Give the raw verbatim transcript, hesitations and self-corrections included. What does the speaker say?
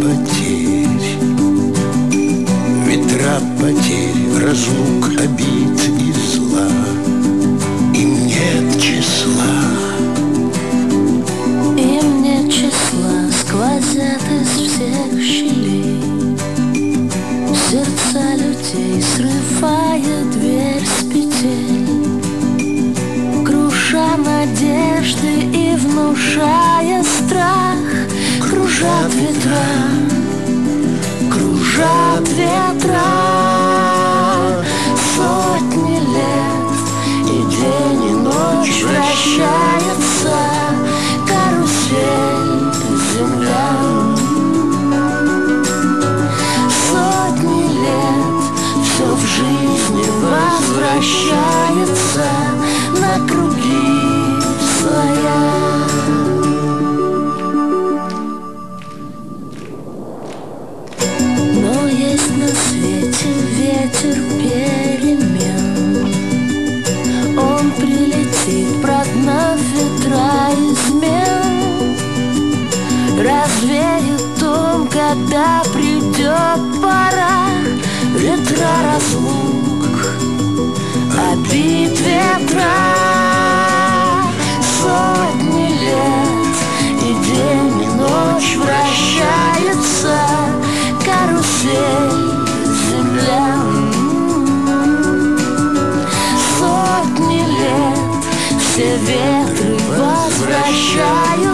потерь, ветра потерь, разлук, обид и зла. Им нет числа, им нет числа, сквозят из всех щелей сердца людей, срывая дверь с петель, круша надежды и внушая страх. Кружат ветра, кружат ветра, сотни лет, и день, и ночь вращается карусель земля. Сотни лет все в жизни возвращается на круги своя. Но есть на свете ветер перемен, он прилетит, прогнав ветра измен, развеет дом, когда придет пора. Ветра разлук, обид, ветра, сотни лет, и день, и ночь вращается карусель земля. Сотни лет все ветры возвращают